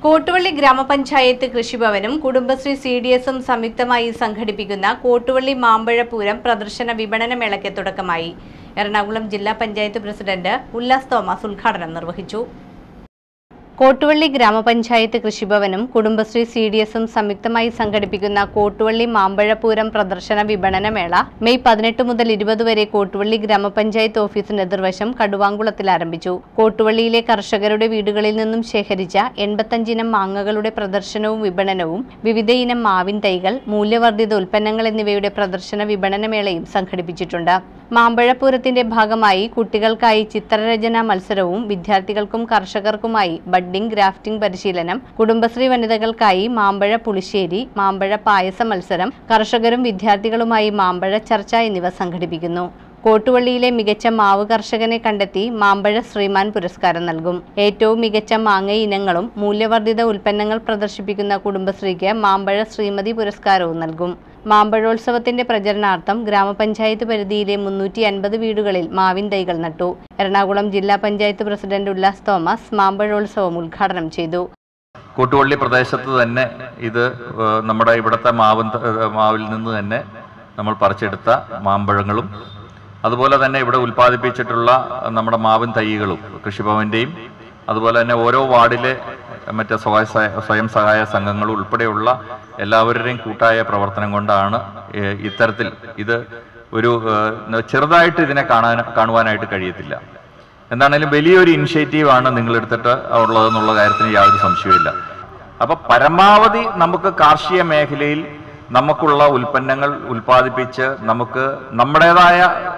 കോട്ടുവള്ളി ഗ്രാമപഞ്ചായത്ത് കൃഷിഭവനും കുടുംബശ്രീ CDSും സംയുക്തമായി സംഘടിപ്പിക്കുന്ന കോട്ടുവള്ളി മാമ്പഴപ്പൂരം പ്രദർശന വിപണന മേളയ്ക്ക് തുടക്കമായി. എറണാകുളം ജില്ലാ പഞ്ചായത്ത് പ്രസിഡന്റ് ഉല്ലാസ് തോമസ് ഉദ്ഘാടനം നിർവഹിച്ചു. കോട്ടുവള്ളി ഗ്രാമപഞ്ചായത്ത് കൃഷിഭവനും കുടുംബശ്രീ CDSും സംയുക്തമായി സംഘടിപ്പിക്കുന്ന കോട്ടുവള്ളി മാമ്പഴപ്പൂരം പ്രദർശന വിപണന മേള മെയ് 18 മുതൽ 20 വരെ കോട്ടുവള്ളി ഗ്രാമപഞ്ചായത്ത് ഓഫീസിന് എതിർവശം കടുവാങ്കുളത്തിൽ ആരംഭിച്ചു. കോട്ടുവള്ളിയിലെ കർഷകരുടെ വീടുകളിൽ നിന്നും ശേഖരിച്ച 85 ഇനം മാങ്ങകളുടെ പ്രദർശനവും വിപണനവും, വിവിധ ഇനം മാവിൻ തൈകൾ, മൂല്യവർദ്ധിത ഉൽപ്പന്നങ്ങൾ എന്നിവയുടെ പ്രദർശന വിപണന മേളയും സംഘടിപ്പിച്ചിട്ടുണ്ട്. മാമ്പഴപ്പൂരത്തിന്റെ ഭാഗമായി കുട്ടികൾക്കായി ചിത്രരചനാ മത്സരവും വിദ്യാർത്ഥികൾക്കും കർഷകർക്കുമായി ബഡ്ഡിംഗ്, ഗ്രാഫ്റ്റിംഗ് പരിശീലനം, കുടുംബശ്രീ വനിതകൾക്കായി മാമ്പഴ പുളിശ്ശേരി, മാമ്പഴ പായസ മത്സരം, കർഷകരും വിദ്യാർത്ഥികളുമായി മാമ്പഴ ചർച്ച എന്നിവ സംഘടിപ്പിക്കുന്നു. കോട്ടുവള്ളിയിലെ മികച്ച മാവ് കർഷകനെ കണ്ടെത്തി മാമ്പഴ ശ്രീമാൻ പുരസ്കാരം നൽകും. ഏറ്റവും മികച്ച മാങ്ങ ഇനങ്ങളും മൂല്യവർദ്ധിത ഉൽപ്പന്നങ്ങൾ പ്രദർശിപ്പിക്കുന്ന കുടുംബശ്രീക്ക് മാമ്പഴ ശ്രീമതി പുരസ്കാരവും നൽകും. മാമ്പഴോത്സവത്തിന്റെ പ്രചരണാർത്ഥം ഗ്രാമപഞ്ചായത്ത് പരിധിയിലെ 350 വീടുകളിൽ മാവിൻ തൈകൾ നട്ടു. എറണാകുളം ജില്ലാ പഞ്ചായത്ത് പ്രസിഡന്റ് ഉല്ലാസ് തോമസ് മാമ്പഴോത്സവം ഉദ്ഘാടനം ചെയ്തു. കോട്ടുവള്ളി പ്രദേശത്ത് തന്നെ ഇത് നമ്മുടെ ഇവിടുത്തെ മാവിൽ നിന്ന് തന്നെ നമ്മൾ പറിച്ചെടുത്ത മാമ്പഴങ്ങളും അതുപോലെ തന്നെ ഇവിടെ ഉൽപ്പാദിപ്പിച്ചിട്ടുള്ള നമ്മുടെ മാവിൻ തൈകളും കൃഷിഭവന്റെയും അതുപോലെ തന്നെ ഓരോ വാർഡിലെ മറ്റ് സ്വയം സഹായ സംഘങ്ങൾ ഉൾപ്പെടെയുള്ള എല്ലാവരുടെയും കൂട്ടായ പ്രവർത്തനം കൊണ്ടാണ് ഇത്തരത്തിൽ ഇത് ഒരു ചെറുതായിട്ട് ഇതിനെ കാണുവാനായിട്ട് കഴിയത്തില്ല. എന്താണെങ്കിലും വലിയൊരു ഇനിഷ്യേറ്റീവാണ് നിങ്ങൾ എടുത്തിട്ട് ഉള്ളതെന്നുള്ള കാര്യത്തിന് യാതൊരു സംശയവുമില്ല. അപ്പൊ പരമാവധി നമുക്ക് കാർഷിക മേഖലയിൽ നമുക്കുള്ള ഉൽപ്പന്നങ്ങൾ ഉൽപ്പാദിപ്പിച്ച് നമുക്ക് നമ്മുടേതായ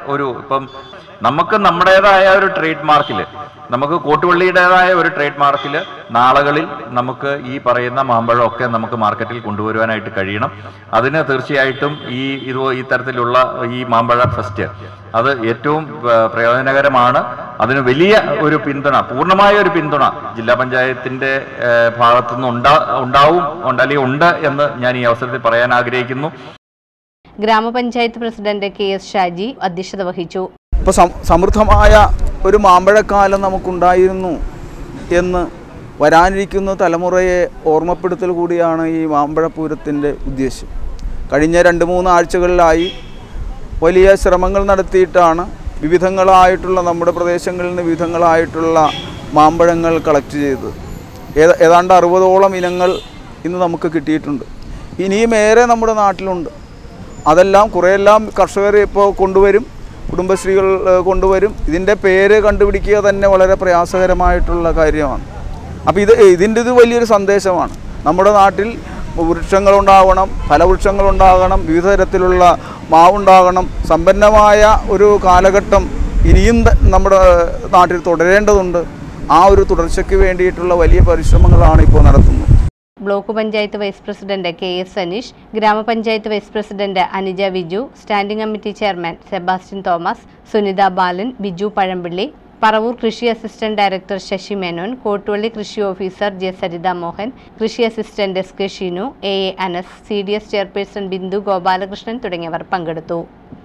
ഒരു ട്രേഡ് മാർക്കിൽ, നമുക്ക് കോട്ടുവള്ളിയുടേതായ ഒരു ട്രേഡ് മാർക്കിൽ നാളുകളിൽ നമുക്ക് ഈ പറയുന്ന മാമ്പഴമൊക്കെ നമുക്ക് മാർക്കറ്റിൽ കൊണ്ടുവരുവാനായിട്ട് കഴിയണം. അതിന് തീർച്ചയായിട്ടും ഈ തരത്തിലുള്ള ഈ മാമ്പഴ ഫെസ്റ്റ് അത് ഏറ്റവും പ്രയോജനകരമാണ്. അതിന് വലിയ ഒരു പിന്തുണ, പൂർണ്ണമായ ഒരു പിന്തുണ ജില്ലാ പഞ്ചായത്തിന്റെ ഭാഗത്തുനിന്ന് ഉണ്ട് എന്ന് ഞാൻ ഈ അവസരത്തിൽ പറയാൻ ആഗ്രഹിക്കുന്നു. ഗ്രാമപഞ്ചായത്ത് പ്രസിഡന്റ് KS ഷാജി അധ്യക്ഷത വഹിച്ചു. ഇപ്പോൾ സമൃദ്ധമായ ഒരു മാമ്പഴക്കാലം നമുക്കുണ്ടായിരുന്നു എന്ന് വരാനിരിക്കുന്ന തലമുറയെ ഓർമ്മപ്പെടുത്തൽ കൂടിയാണ് ഈ മാമ്പഴപ്പൂരത്തിൻ്റെ ഉദ്ദേശം. കഴിഞ്ഞ 2-3 ആഴ്ചകളിലായി വലിയ ശ്രമങ്ങൾ നടത്തിയിട്ടാണ് വിവിധങ്ങളായിട്ടുള്ള നമ്മുടെ പ്രദേശങ്ങളിൽ നിന്ന് വിവിധങ്ങളായിട്ടുള്ള മാമ്പഴങ്ങൾ കളക്ട് ചെയ്തത്. ഏതാണ്ട് 60ഓളം ഇനങ്ങൾ ഇന്ന് നമുക്ക് കിട്ടിയിട്ടുണ്ട്. ഇനിയും ഏറെ നമ്മുടെ നാട്ടിലുണ്ട്. അതെല്ലാം കുറേയെല്ലാം കർഷകർ ഇപ്പോൾ കൊണ്ടുവരും, കുടുംബശ്രീകൾ കൊണ്ടുവരും. ഇതിൻ്റെ പേര് കണ്ടുപിടിക്കുക തന്നെ വളരെ പ്രയാസകരമായിട്ടുള്ള കാര്യമാണ്. അപ്പോൾ ഇതിൻ്റെ വലിയൊരു സന്ദേശമാണ്. നമ്മുടെ നാട്ടിൽ വൃക്ഷങ്ങളുണ്ടാവണം, ഫലവൃക്ഷങ്ങളുണ്ടാകണം, വിവിധ തരത്തിലുള്ള മാവുണ്ടാകണം. സമ്പന്നമായ ഒരു കാലഘട്ടം ഇനിയും നമ്മുടെ നാട്ടിൽ തുടരേണ്ടതുണ്ട്. ആ ഒരു തുടർച്ചയ്ക്ക് വേണ്ടിയിട്ടുള്ള വലിയ പരിശ്രമങ്ങളാണ് ഇപ്പോൾ നടത്തുന്നത്. Block panchayat vice president KS Saneesh, ഗ്രാമപഞ്ചായത്ത് vice president Anija Viju, standing committee chairman Sebastian Thomas, Sunitha Balan, Biju Pazhampilly, Paravur കൃഷി അസിസ്റ്റന്റ് ഡയറക്ടർ ശശി മേനോൻ, കോട്ടുവള്ളി കൃഷി ഓഫീസർ J സരിത മോഹൻ, കൃഷി assistant SK Shinu, AA Anas, CDS chairperson Bindu Gopalakrishnan തുടങ്ങിയവർ പങ്കെടുത്തു.